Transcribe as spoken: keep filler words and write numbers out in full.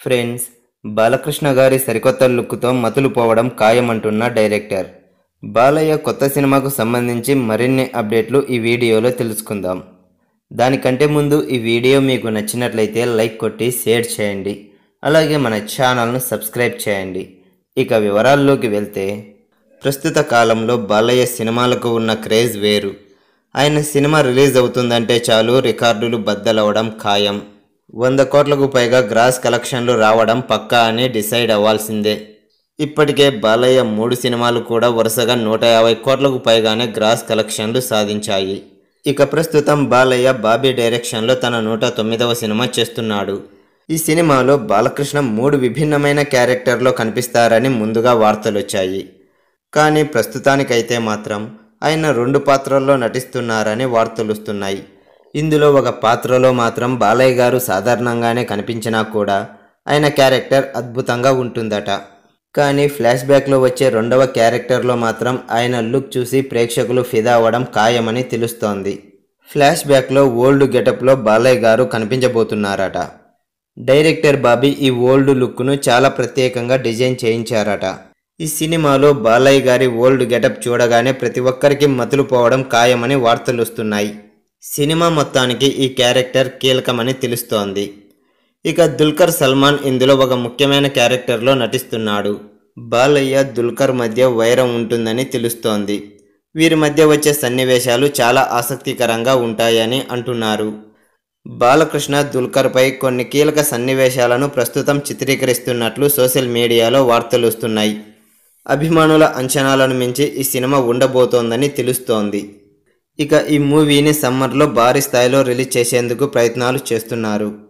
Friends, Balakrishna గారి సరికొత్త లుక్తో మతులు పోవడం ఖాయమంటున్న డైరెక్టర్ బాలయ్య కొత్త సినిమాకు సంబంధించి మరిన్ని అప్డేట్లు ఈ వీడియోలో తెలుసుకుందాం. దానికంటే ముందు ఈ వీడియో మీకు నచ్చినట్లయితే లైక్ కొట్టి షేర్ చేయండి. అలాగే మన ఛానల్ను సబ్స్క్రైబ్ చేయండి. ఇక వివరాల్లోకి వెళ్తే, ప్రస్తుత కాలంలో బాలయ్య సినిమాలకు ఉన్న క్రేజ్ వేరు. ఆయన సినిమా రిలీజ్ అవుతుందంటే చాలు రికార్డులు బద్దలవడం ఖాయం. వంద కోట్లకు పైగా గ్రాస్ కలెక్షన్లు రావడం పక్కా అని డిసైడ్ అవ్వాల్సిందే. ఇప్పటికే బాలయ్య మూడు సినిమాలు కూడా వరుసగా నూట యాభై కోట్లకు పైగానే గ్రాస్ కలెక్షన్లు సాధించాయి. ఇక ప్రస్తుతం బాలయ్య బాబీ డైరెక్షన్లో తన నూట తొమ్మిదవ సినిమా చేస్తున్నాడు. ఈ సినిమాలో బాలకృష్ణ మూడు విభిన్నమైన క్యారెక్టర్లో కనిపిస్తారని ముందుగా వార్తలొచ్చాయి. కానీ ప్రస్తుతానికైతే మాత్రం ఆయన రెండు పాత్రల్లో నటిస్తున్నారని వార్తలుస్తున్నాయి. ఇందులో ఒక పాత్రలో మాత్రం బాలయ్య గారు సాధారణంగానే కనిపించినా కూడా ఆయన క్యారెక్టర్ అద్భుతంగా ఉంటుందట. కానీ ఫ్లాష్ బ్యాక్లో వచ్చే రెండవ క్యారెక్టర్లో మాత్రం ఆయన లుక్ చూసి ప్రేక్షకులు ఫిదా అవ్వడం ఖాయమని తెలుస్తోంది. ఫ్లాష్ బ్యాక్లో ఓల్డ్ గెటప్లో బాలయ్య గారు కనిపించబోతున్నారట. డైరెక్టర్ బాబీ ఈ ఓల్డ్ లుక్ను చాలా ప్రత్యేకంగా డిజైన్ చేయించారట. ఈ సినిమాలో బాలయ్య గారి ఓల్డ్ గెటప్ చూడగానే ప్రతి ఒక్కరికి మతులు పోవడం ఖాయమని వార్తలు వస్తున్నాయి. సినిమా మొత్తానికి ఈ క్యారెక్టర్ కీలకమని తెలుస్తోంది. ఇక దుల్కర్ సల్మాన్ ఇందులో ఒక ముఖ్యమైన క్యారెక్టర్లో నటిస్తున్నాడు. బాలయ్య దుల్కర్ మధ్య వైరం ఉంటుందని తెలుస్తోంది. వీరి మధ్య వచ్చే సన్నివేశాలు చాలా ఆసక్తికరంగా ఉంటాయని అంటున్నారు. బాలకృష్ణ దుల్కర్పై కొన్ని కీలక సన్నివేశాలను ప్రస్తుతం చిత్రీకరిస్తున్నట్లు సోషల్ మీడియాలో వార్తలు వస్తున్నాయి. అభిమానుల అంచనాలను మించి ఈ సినిమా ఉండబోతోందని తెలుస్తోంది. ఇక ఈ మూవీని సమ్మర్లో భారీ స్థాయిలో రిలీజ్ చేసేందుకు ప్రయత్నాలు చేస్తున్నారు.